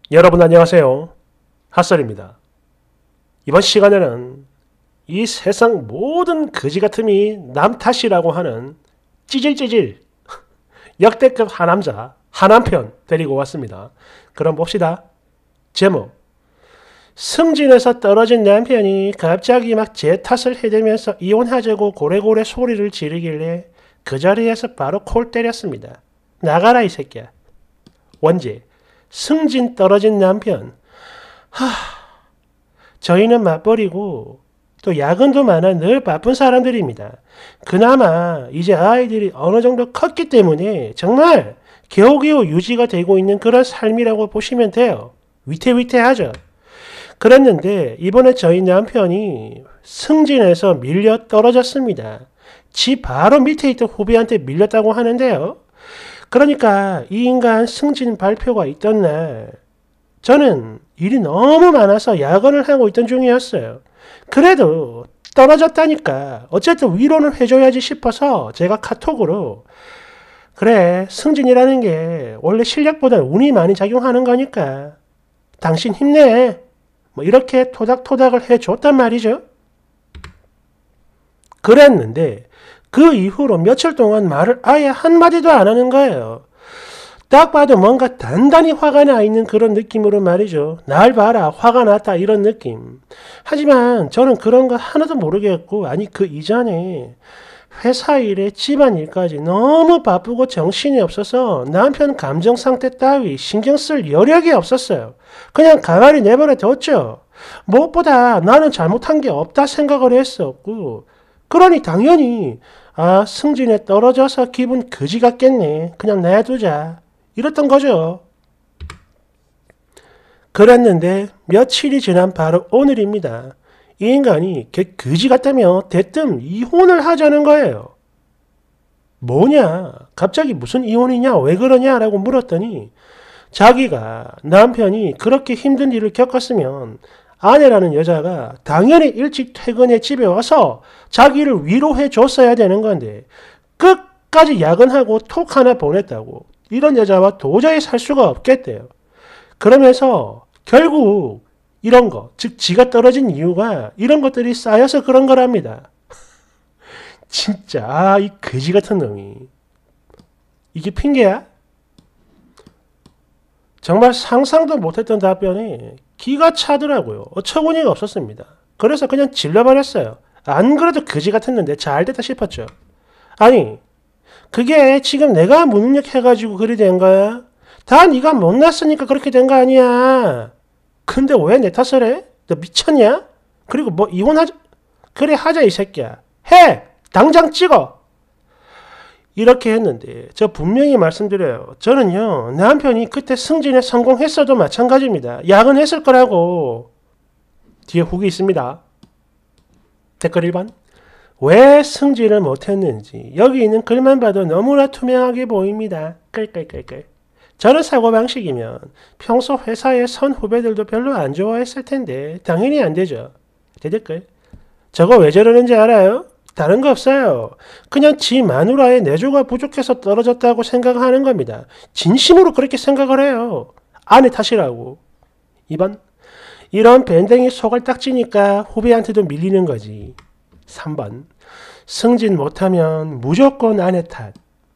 여러분 안녕하세요. 핫설입니다. 이번 시간에는 이 세상 모든 거지 같음이 남 탓이라고 하는 찌질찌질 역대급 하남자 하남편 데리고 왔습니다. 그럼 봅시다. 제목: 승진에서 떨어진 남편이 갑자기 막 제 탓을 해대면서 이혼하자고 고래고래 소리를 지르길래 그 자리에서 바로 콜 때렸습니다. 나가라 이 새끼야. 원제: 승진 떨어진 남편. 저희는 맞벌이고 또 야근도 많아 늘 바쁜 사람들입니다. 그나마 이제 아이들이 어느 정도 컸기 때문에 정말 겨우겨우 유지가 되고 있는 그런 삶이라고 보시면 돼요. 위태위태하죠. 그랬는데 이번에 저희 남편이 승진해서 밀려 떨어졌습니다. 지 바로 밑에 있던 후배한테 밀렸다고 하는데요. 그러니까 이 인간 승진 발표가 있던 날 저는 일이 너무 많아서 야근을 하고 있던 중이었어요. 그래도 떨어졌다니까 어쨌든 위로는 해줘야지 싶어서 제가 카톡으로 그래, 승진이라는 게 원래 실력보다 운이 많이 작용하는 거니까 당신 힘내, 뭐 이렇게 토닥토닥을 해줬단 말이죠. 그랬는데 그 이후로 며칠 동안 말을 아예 한마디도 안 하는 거예요. 딱 봐도 뭔가 단단히 화가 나 있는 그런 느낌으로 말이죠. 날 봐라, 화가 났다 이런 느낌. 하지만 저는 그런 거 하나도 모르겠고, 아니 그 이전에 회사 일에 집안일까지 너무 바쁘고 정신이 없어서 남편 감정 상태 따위 신경 쓸 여력이 없었어요. 그냥 가만히 내버려 뒀죠. 무엇보다 나는 잘못한 게 없다 생각을 했었고, 그러니 당연히 승진에 떨어져서 기분 그지 같겠네. 그냥 놔두자. 이랬던 거죠. 그랬는데 며칠이 지난 바로 오늘입니다. 이 인간이 걔 그지 같다며 대뜸 이혼을 하자는 거예요. 뭐냐? 갑자기 무슨 이혼이냐? 왜 그러냐? 라고 물었더니 자기가 남편이 그렇게 힘든 일을 겪었으면 아내라는 여자가 당연히 일찍 퇴근해 집에 와서 자기를 위로해 줬어야 되는 건데 끝까지 야근하고 톡 하나 보냈다고. 이런 여자와 도저히 살 수가 없겠대요. 그러면서 결국 이런 거, 즉 지가 떨어진 이유가 이런 것들이 쌓여서 그런 거랍니다. 진짜 이 거지 같은 놈이 이게 핑계야? 정말 상상도 못했던 답변이 기가 차더라고요. 어처구니가 없었습니다. 그래서 그냥 질러버렸어요. 안 그래도 거지 같았는데 잘됐다 싶었죠. 아니, 그게 지금 내가 무능력 해가지고 그리 된 거야? 다 네가 못났으니까 그렇게 된 거 아니야. 근데 왜 내 탓을 해? 너 미쳤냐? 그리고 뭐 이혼하자? 그래 하자 이 새끼야. 해! 당장 찍어! 이렇게 했는데 저 분명히 말씀드려요. 저는요 남편이 그때 승진에 성공했어도 마찬가지입니다. 야근했을 거라고. 뒤에 후기 있습니다. 댓글 1번. 왜 승진을 못했는지 여기 있는 글만 봐도 너무나 투명하게 보입니다. 끌끌끌끌. 저런 사고방식이면 평소 회사의 선 후배들도 별로 안 좋아했을 텐데 당연히 안 되죠. 대댓글. 저거 왜 저러는지 알아요? 다른 거 없어요. 그냥 지 마누라의 내조가 부족해서 떨어졌다고 생각하는 겁니다. 진심으로 그렇게 생각을 해요. 아내 탓이라고. 2번. 이런 밴댕이 속을 딱 찌니까 후배한테도 밀리는 거지. 3번. 승진 못하면 무조건 아내 탓.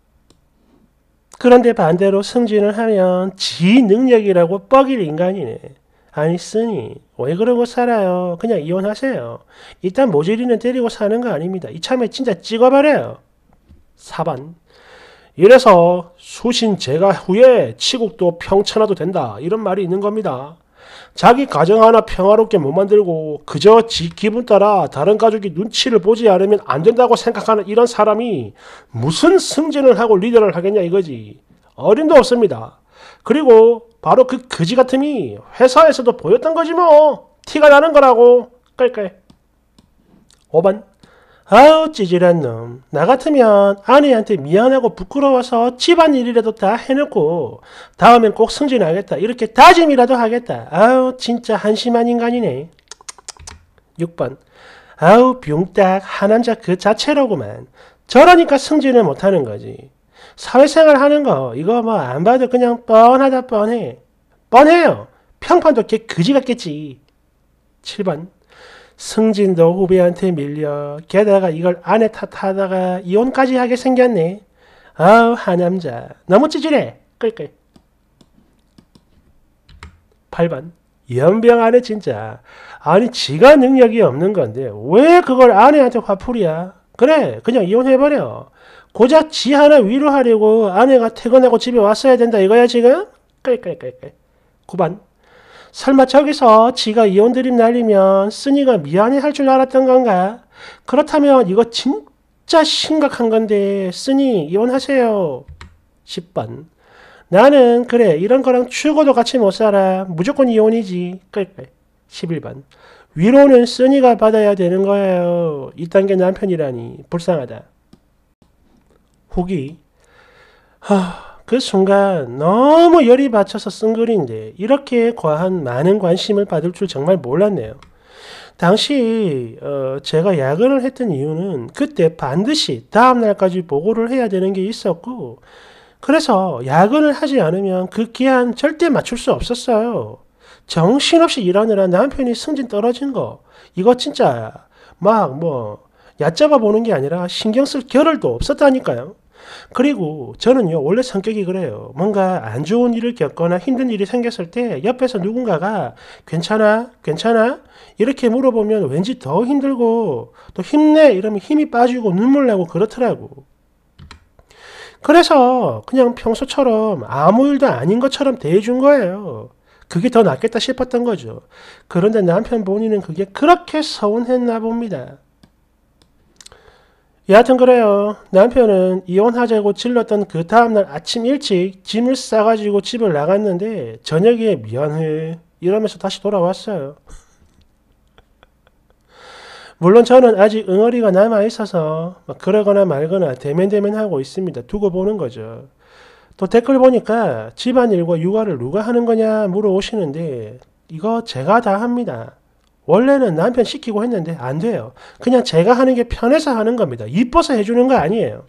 그런데 반대로 승진을 하면 지 능력이라고 뻐길 인간이네. 아니 쓰니 왜 그러고 살아요. 그냥 이혼하세요. 일단 모질이는 데리고 사는 거 아닙니다. 이참에 진짜 찍어버려요. 4번. 이래서 수신 제가 후에 치국도 평천하도 된다. 이런 말이 있는 겁니다. 자기 가정 하나 평화롭게 못 만들고 그저 지 기분 따라 다른 가족이 눈치를 보지 않으면 안 된다고 생각하는 이런 사람이 무슨 승진을 하고 리더를 하겠냐 이거지. 어림도 없습니다. 그리고 바로 그 거지 같음이 회사에서도 보였던 거지 뭐. 티가 나는 거라고. 깔깔. 5번. 아우 찌질한 놈. 나 같으면 아내한테 미안하고 부끄러워서 집안일이라도 다 해놓고 다음엔 꼭 승진하겠다 이렇게 다짐이라도 하겠다. 아우 진짜 한심한 인간이네. 6번. 아우 병딱 하남자 그 자체로구만. 저러니까 승진을 못하는 거지. 사회생활 하는 거 이거 뭐 안 봐도 그냥 뻔하다 뻔해. 뻔해요. 평판도 걔 그지 같겠지. 7번. 승진도 후배한테 밀려 게다가 이걸 아내 탓하다가 이혼까지 하게 생겼네. 아우 하남자 너무 찌질해. 끌끌. 8번. 연병 아내 진짜. 아니 지가 능력이 없는 건데 왜 그걸 아내한테 화풀이야. 그래 그냥 이혼해버려. 고작 지 하나 위로하려고 아내가 퇴근하고 집에 왔어야 된다 이거야 지금? 끌끌끌끌. 9번. 설마 저기서 지가 이혼 드림 날리면 쓰니가 미안해 할 줄 알았던 건가? 그렇다면 이거 진짜 심각한 건데 쓰니 이혼하세요. 10번. 나는 그래 이런 거랑 죽어도 같이 못 살아. 무조건 이혼이지. 끌끌. 11번. 위로는 쓰니가 받아야 되는 거예요. 이딴 게 남편이라니 불쌍하다. 후기. 그 순간 너무 열이 받쳐서 쓴 글인데 이렇게 과한 많은 관심을 받을 줄 정말 몰랐네요. 당시 제가 야근을 했던 이유는 그때 반드시 다음날까지 보고를 해야 되는 게 있었고 그래서 야근을 하지 않으면 그 기한 절대 맞출 수 없었어요. 정신없이 일하느라 남편이 승진 떨어진 거 이거 진짜 막 얕잡아 보는 게 아니라 신경 쓸 겨를도 없었다니까요. 그리고 저는요 원래 성격이 그래요. 뭔가 안 좋은 일을 겪거나 힘든 일이 생겼을 때 옆에서 누군가가 괜찮아? 괜찮아? 이렇게 물어보면 왠지 더 힘들고 또 힘내 이러면 힘이 빠지고 눈물 나고 그렇더라고. 그래서 그냥 평소처럼 아무 일도 아닌 것처럼 대해준 거예요. 그게 더 낫겠다 싶었던 거죠. 그런데 남편 본인은 그게 그렇게 서운했나 봅니다. 여하튼 그래요. 남편은 이혼하자고 질렀던 그 다음날 아침 일찍 짐을 싸가지고 집을 나갔는데 저녁에 미안해 이러면서 다시 돌아왔어요. 물론 저는 아직 응어리가 남아있어서 그러거나 말거나 대면대면하고 있습니다. 두고 보는 거죠. 또 댓글 보니까 집안일과 육아를 누가 하는 거냐 물어오시는데 이거 제가 다 합니다. 원래는 남편 시키고 했는데 안 돼요. 그냥 제가 하는 게 편해서 하는 겁니다. 이뻐서 해주는 거 아니에요.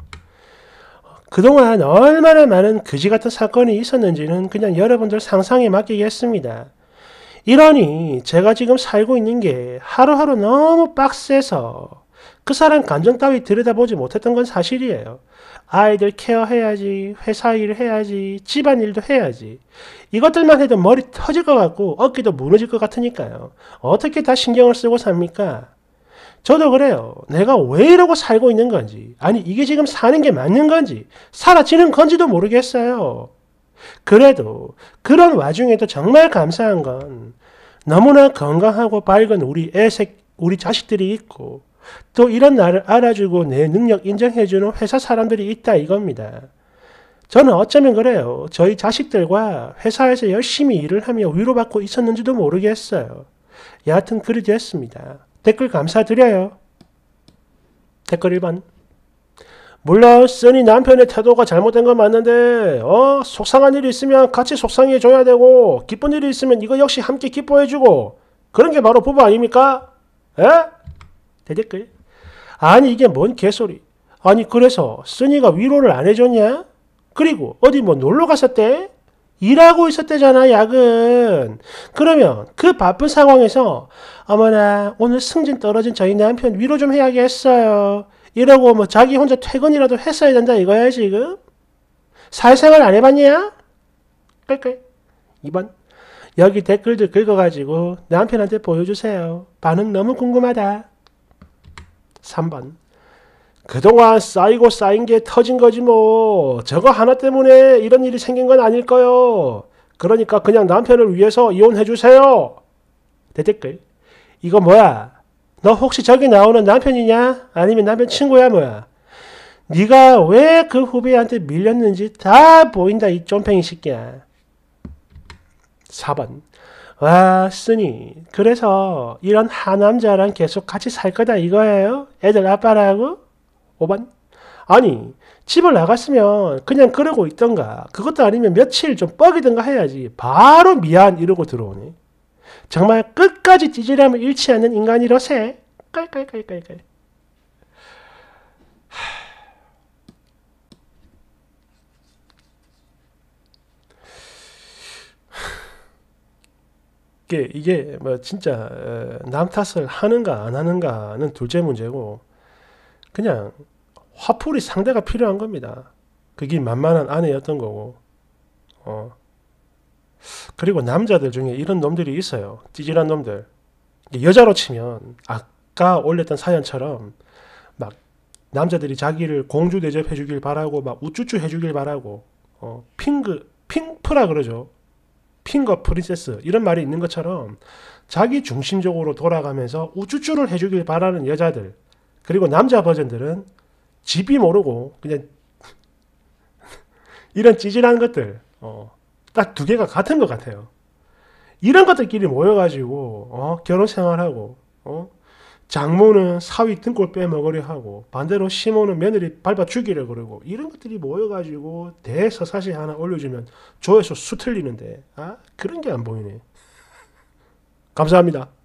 그동안 얼마나 많은 그지 같은 사건이 있었는지는 그냥 여러분들 상상에 맡기겠습니다. 이러니 제가 지금 살고 있는 게 하루하루 너무 빡세서 그 사람 감정 따위 들여다보지 못했던 건 사실이에요. 아이들 케어해야지, 회사 일 해야지, 집안일도 해야지. 이것들만 해도 머리 터질 것 같고 어깨도 무너질 것 같으니까요. 어떻게 다 신경을 쓰고 삽니까? 저도 그래요. 내가 왜 이러고 살고 있는 건지, 아니 이게 지금 사는 게 맞는 건지, 사라지는 건지도 모르겠어요. 그래도 그런 와중에도 정말 감사한 건 너무나 건강하고 밝은 우리 자식들이 있고 또 이런 나를 알아주고 내 능력 인정해주는 회사 사람들이 있다 이겁니다. 저는 어쩌면 그래요. 저희 자식들과 회사에서 열심히 일을 하며 위로받고 있었는지도 모르겠어요. 여하튼 글이 됐습니다. 댓글 감사드려요. 댓글 1번. 물론 쓰니 남편의 태도가 잘못된 건 맞는데 속상한 일이 있으면 같이 속상해 줘야 되고 기쁜 일이 있으면 이거 역시 함께 기뻐해 주고 그런 게 바로 부부 아닙니까? 에? 대댓글. 아니 이게 뭔 개소리. 아니 그래서 쓰니가 위로를 안 해줬냐? 그리고 어디 놀러 갔었대? 일하고 있었대잖아 야근. 그러면 그 바쁜 상황에서 어머나 오늘 승진 떨어진 저희 남편 위로 좀 해야겠어요. 이러고 자기 혼자 퇴근이라도 했어야 된다 이거야 지금? 사회생활 안 해봤냐? 끌끌. 2번. 여기 댓글들 긁어가지고 남편한테 보여주세요. 반응 너무 궁금하다. 3번. 그동안 쌓이고 쌓인 게 터진 거지 뭐. 저거 하나 때문에 이런 일이 생긴 건 아닐 거요. 그러니까 그냥 남편을 위해서 이혼해주세요. 대댓글. 이거 뭐야? 너 혹시 저기 나오는 남편이냐? 아니면 남편 친구야 뭐야? 네가 왜 그 후배한테 밀렸는지 다 보인다 이 쫌팽이 새끼야. 4번. 와 쓰니 그래서 이런 하남자랑 계속 같이 살 거다 이거예요? 애들 아빠라고? 5번. 아니 집을 나갔으면 그냥 그러고 있던가 그것도 아니면 며칠 좀 뻐기든가 해야지 바로 미안 이러고 들어오네. 정말 끝까지 찌질함을 잃지 않는 인간이러세. 깔깔깔깔깔. 이게 뭐 진짜 남 탓을 하는가 안 하는가는 둘째 문제고 그냥 화풀이 상대가 필요한 겁니다. 그게 만만한 아내였던 거고. 그리고 남자들 중에 이런 놈들이 있어요. 찌질한 놈들. 여자로 치면 아까 올렸던 사연처럼 막 남자들이 자기를 공주 대접해 주길 바라고 막 우쭈쭈 해 주길 바라고 핑프라 그러죠. 핑거 프린세스 이런 말이 있는 것처럼 자기 중심적으로 돌아가면서 우쭈쭈를 해주길 바라는 여자들 그리고 남자 버전들은 집이 모르고 그냥 이런 찌질한 것들 딱 두 개가 같은 것 같아요. 이런 것들끼리 모여가지고 결혼 생활하고 장모는 사위 등골 빼먹으려 하고 반대로 시모는 며느리 밟아 죽이려 그러고 이런 것들이 모여가지고 대서사시 하나 올려주면 조회수 수 틀리는데 그런 게 안 보이네. 감사합니다.